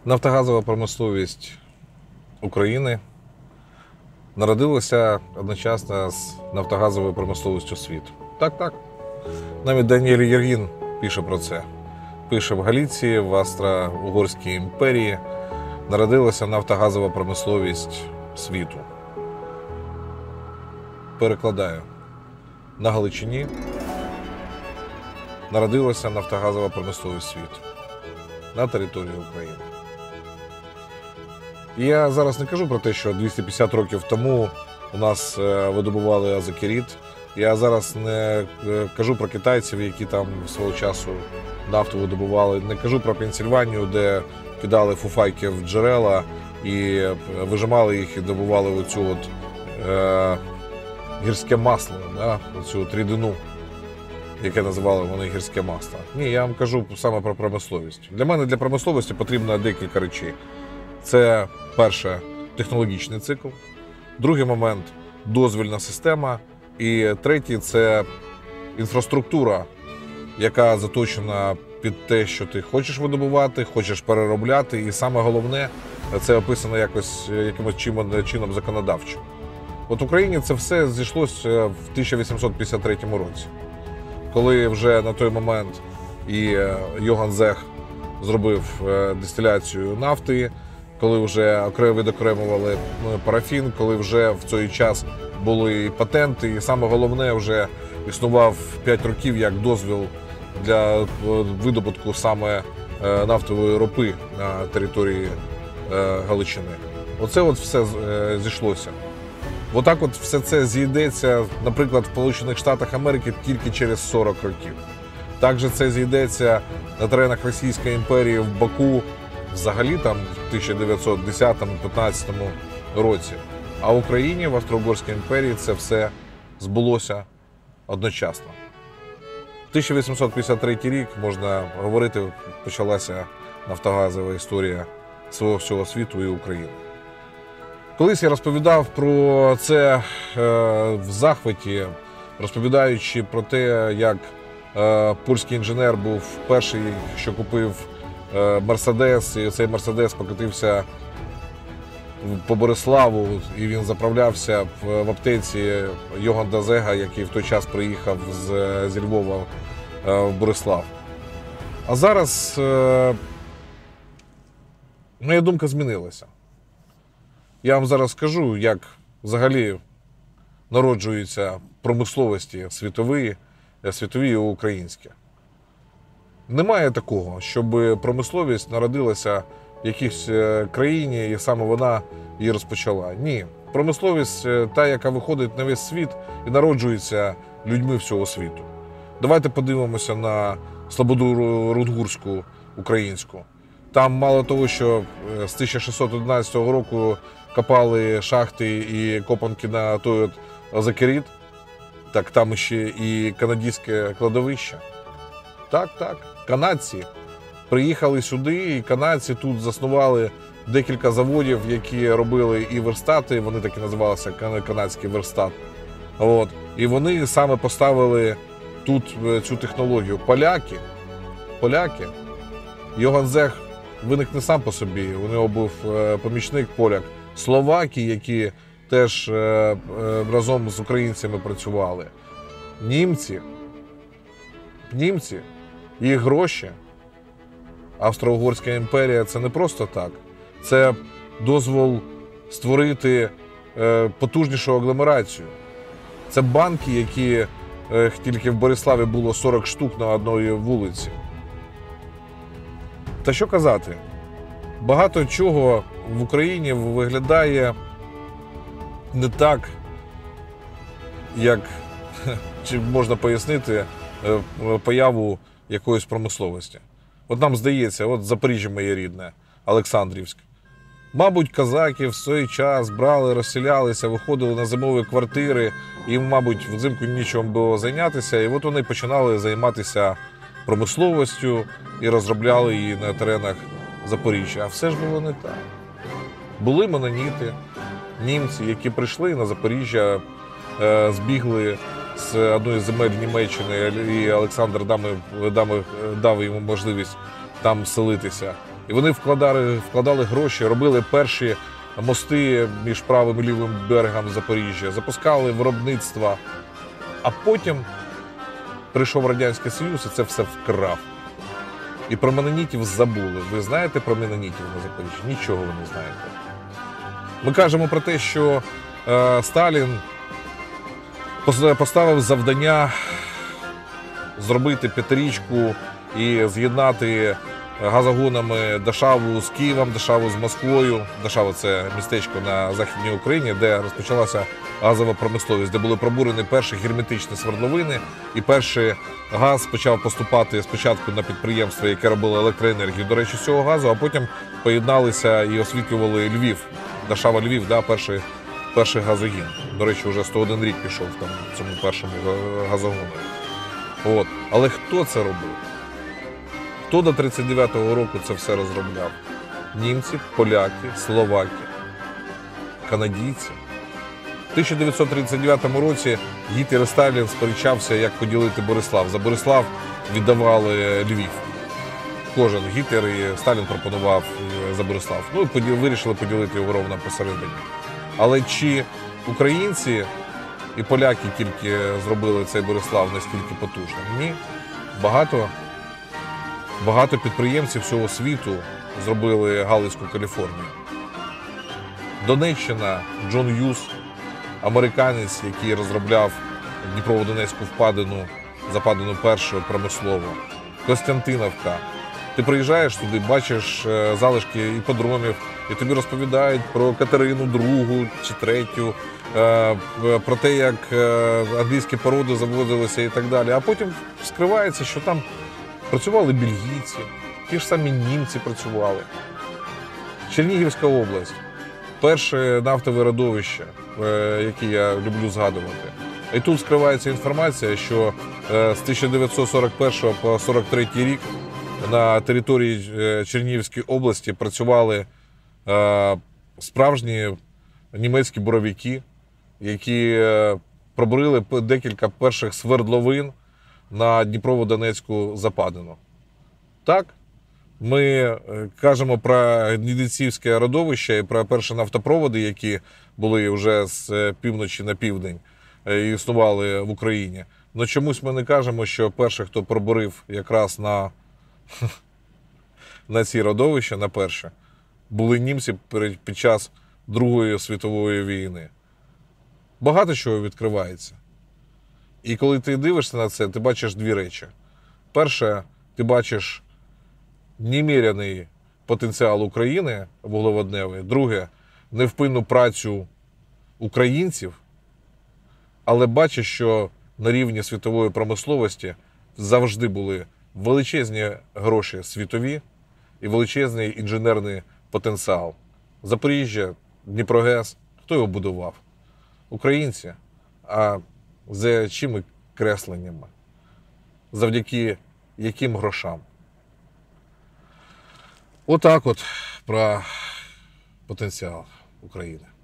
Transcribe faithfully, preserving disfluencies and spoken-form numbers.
Нафтогазова промисловість України народилася одночасно з нафтогазовою промисловістю світу. Так, так. Навіть Даніель Єргін пише про це. Пише: в Галіції, в Австро-Угорській імперії народилася нафтогазова промисловість світу. Перекладаю. На Галичині народилася нафтогазова промисловість світу на території України. І я зараз не кажу про те, що двісті п'ятдесят років тому у нас видобували азокерит. Я зараз не кажу про китайців, які там свого часу нафту видобували. Не кажу про Пенсільванію, де кидали фуфайки в джерела і вижимали їх і добували оцю от, е, гірське масло, да? Оцю от рідину, яке називали вони гірське масло. Ні, я вам кажу саме про промисловість. Для мене для промисловості потрібно декілька речей. Це, перше, технологічний цикл, другий момент – дозвільна система, і третій – це інфраструктура, яка заточена під те, що ти хочеш видобувати, хочеш переробляти, і саме головне – це описано якось, якимось чином, чином законодавчо. От в Україні це все зійшлося в тисяча вісімсот п'ятдесят третьому році, коли вже на той момент і Йоган Зех зробив дистиляцію нафти, коли вже відокремували парафін, коли вже в цей час були і патенти, і саме головне, вже існував п'ять років як дозвіл для видобутку саме нафтової ропи на території Галичини. Оце от все зійшлося. Отак от все це зійдеться, наприклад, в Сполучених Штатах Америки тільки через сорок років. Також це зійдеться на теренах Російської імперії в Баку взагалі там в тисяча дев'ятсот десятому - п'ятнадцятому році. А в Україні, в Австро-Угорській імперії це все збулося одночасно. тисяча вісімсот п'ятдесят третій рік, можна говорити, почалася нафтогазова історія свого всього світу і України. Колись я розповідав про це е, в захваті, розповідаючи про те, як е, польський інженер був перший, що купив е, Мерседес, і цей Мерседес покотився по Бориславу, і він заправлявся в, в аптеці Йогана Зега, який в той час приїхав з, зі Львова е, в Борислав. А зараз е, моя думка змінилася. Я вам зараз скажу, як взагалі народжуються промисловості світові, світові і українські. Немає такого, щоб промисловість народилася в якійсь країні і саме вона її розпочала. Ні. Промисловість та, яка виходить на весь світ і народжується людьми всього світу. Давайте подивимося на Слободу Рудгурську українську. Там мало того, що з тисяча шістсот одинадцятого року копали шахти і копанки на той от азокерит, так там ще і канадське кладовище. Так, так. Канадці приїхали сюди, і канадці тут заснували декілька заводів, які робили і верстати, вони так і називалися канадський верстат. От. І вони саме поставили тут цю технологію. Поляки, поляки, Йоган Зех виник не сам по собі, у нього був помічник поляк, словаки, які теж разом з українцями працювали, німці, німці, їх гроші. Австро-Угорська імперія – це не просто так. Це дозвол створити потужнішу агломерацію. Це банки, які тільки в Бориславі було сорок штук на одній вулиці. Та що казати, багато чого в Україні виглядає не так, як чи можна пояснити появу якоїсь промисловості. От нам здається, от Запоріжжя моє рідне, Олександрівськ. Мабуть, козаки в свій час брали, розселялися, виходили на зимові квартири, їм, мабуть, взимку нічим було зайнятися, і от вони починали займатися промисловістю і розробляли її на теренах Запоріжжя. А все ж було не так. Були меноніти, німці, які прийшли на Запоріжжя, збігли з одної з земель Німеччини, і Олександр дав, дав йому можливість там селитися. І вони вкладали, вкладали гроші, робили перші мости між правим і лівим берегом Запоріжжя, запускали виробництва, а потім прийшов Радянський Союз і це все вкрав. І про менонітів забули. Ви знаєте про менонітів на Запоріжжі? Нічого ви не знаєте. Ми кажемо про те, що е, Сталін поставив завдання зробити п'ятирічку і з'єднати газогонами Дашаву з Києвом, Дашаву з Москвою. Дашава – це містечко на Західній Україні, де розпочалася газова промисловість, де були пробурені перші герметичні свердловини, і перший газ почав поступати спочатку на підприємства, яке робило електроенергію, до речі, з цього газу, а потім поєдналися і освітлювали Львів. Дашава Львів, да, перший, перший газогін. До речі, вже сто один рік пішов там, цьому першому газогону. От. Але хто це робив? Хто до тридцять дев'ятого року це все розробляв? Німці, поляки, словаки, канадійці. В тисяча дев'ятсот тридцять дев'ятому році Гітлер і Сталін сперечався, як поділити Борислав. За Борислав віддавали Львів. Кожен Гітлер і Сталін пропонував за Борислав. Ну, і вирішили поділити його ровно посередині. Але чи українці і поляки тільки зробили цей Борислав настільки потужним? Ні. Багато, багато підприємців всього світу зробили Галицьку Каліфорнію. Донеччина, Джон Юс, американець, який розробляв Дніпрово-Донецьку впадину, западину першу промислову. Костянтинівка. Ти приїжджаєш туди, бачиш залишки іпподромів, і тобі розповідають про Катерину другу чи третю, про те, як англійські породи завозилися і так далі. А потім скривається, що там працювали бельгійці, ті ж самі німці працювали. Чернігівська область. Перше нафтове родовище, яке я люблю згадувати. І тут скривається інформація, що з тисяча дев'ятсот сорок першого по сорок третій рік на території Чернігівської області працювали справжні німецькі буровики, які пробурили декілька перших свердловин на Дніпрово-Донецьку западину. Так, ми кажемо про Гнідинцівське родовище і про перші нафтопроводи, які були вже з півночі на південь і існували в Україні. Але чомусь ми не кажемо, що перший, хто пробурив якраз на, на ці родовища, на перше, були німці під час Другої світової війни. Багато чого відкривається. І коли ти дивишся на це, ти бачиш дві речі. Перше, ти бачиш неміряний потенціал України вуглеводневий. Друге, невпинну працю українців, але бачиш, що на рівні світової промисловості завжди були величезні гроші світові і величезний інженерний потенціал. Запоріжжя, Дніпрогес, хто його будував? Українці. А за чими кресленнями? Завдяки яким грошам? Отак от про потенціал України.